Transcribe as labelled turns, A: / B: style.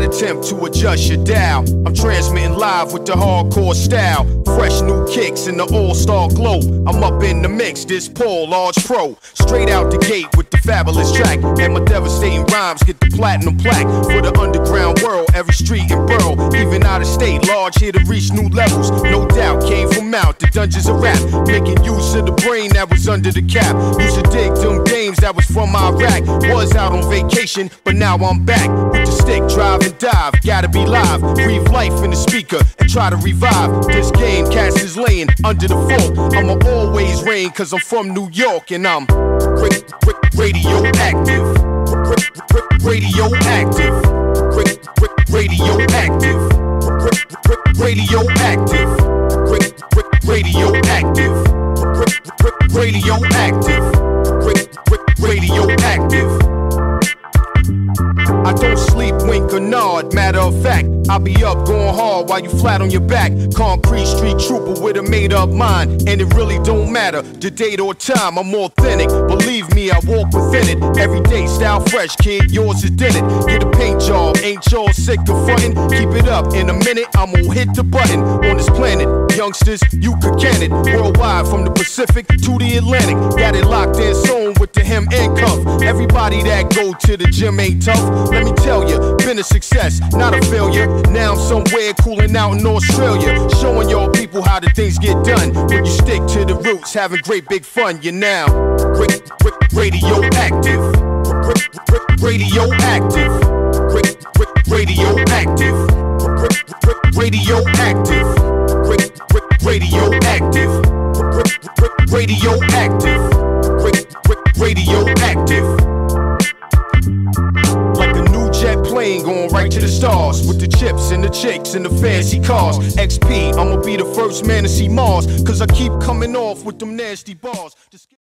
A: attempt to adjust your dial. I'm transmitting live with the hardcore style. Fresh new kicks in the all-star glow. I'm up in the mix, this Paul, large pro. Straight out the gate with the fabulous track. And my devastating rhymes get the platinum plaque. For the underground world, every street and borough. Even out of state, large here to reach new levels. No doubt, came from out the dungeons of rap. Making use of the brain that was under the cap. Used to dig them games that was from Iraq. Was out on vacation, but now I'm back. With the stick, drive and dive. Gotta be live, breathe life in the speaker and try to revive this game. Cast is laying under the fort. I'ma always reign cause I'm from New York and I'm radioactive. Radioactive. Radioactive. Radioactive. Radioactive. Radioactive. Radioactive. I don't sleep, wink or nod, matter of fact, I'll be up going hard while you flat on your back. Concrete street trooper with a made up mind. And it really don't matter the date or time, I'm authentic. Believe me, I walk within it. Everyday style fresh, kid, yours is did it. Get a paint job, ain't y'all sick of frontin'? Keep it up, in a minute I'm gonna hit the button. On this planet, youngsters, you could can it. Worldwide from the Pacific to the Atlantic. Got it locked in sewn with the hem and cuff. Everybody that go to the gym ain't tough. Let me tell you, been a success, not a failure. Now I'm somewhere cooling out in Australia, showing y'all people how the things get done. When you stick to the roots, having great big fun, you're now radioactive. Radioactive. Radioactive. Radioactive. Radioactive. Radioactive. Radioactive. Jet plane going right to the stars with the chips and the chicks and the fancy cars. XP, I'ma be the first man to see Mars, cause I keep coming off with them nasty bars.